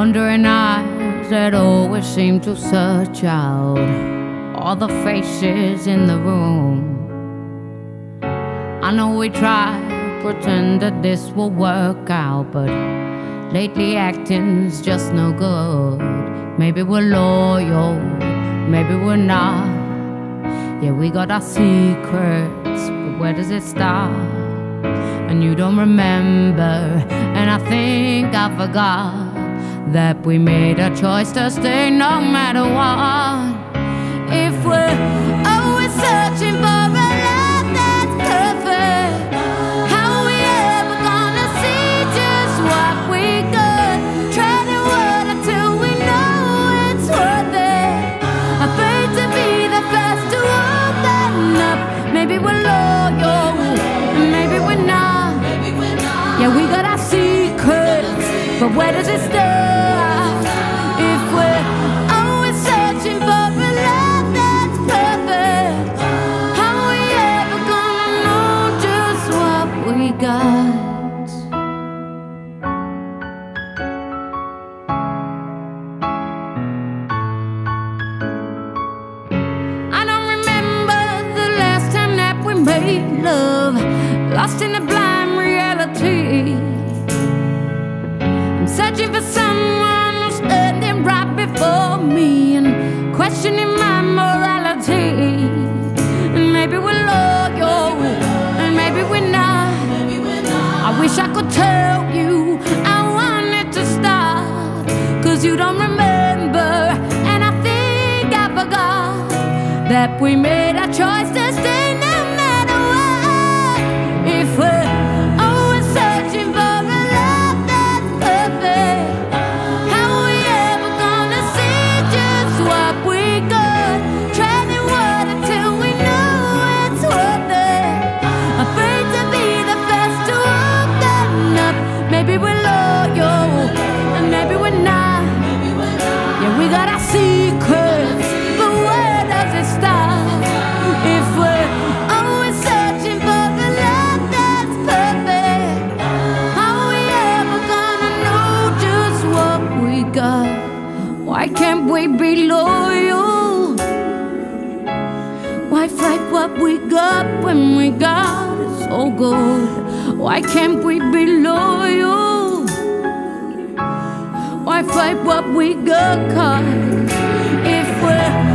Wondering eyes that always seem to search out all the faces in the room. I know we try, pretend that this will work out, but lately acting's just no good. Maybe we're loyal, maybe we're not. Yeah, we got our secrets, but where does it stop? And you don't remember, and I think I forgot that we made a choice to stay no matter what. If we're always searching for a love that's perfect, how are we ever gonna see just what we got? Treading water till we know it's worth it. Afraid to be the first to open up. Maybe we're loyal, maybe we're not. Yeah, we got our secrets, but where does it start? If we're always searching for a love that's perfect, how are we ever gonna know just what we got? I don't remember the last time that we made love, lost in a blind reality. I'm searching for someone who's standing right before me and questioning my morality. And maybe we're loyal, and maybe we're not. I wish I could tell you I wanted to stop, 'cause you don't remember, and I think I forgot that we made a choice to stay no matter what. If we're always searching for a love that's perfect, how are we ever gonna see just what we got? Treading water till we know it's worth it. Afraid to be the first to open up. Maybe we're loyal, and maybe we're not. Yeah, we got our secrets, but where does it stop? If we're always searching for a love that's perfect, how are we ever gonna know just what we got? Why can't we be loyal? Why fight what we got when we got it so good? Why can't we be loyal? Why fight what we got? 'Cause if we're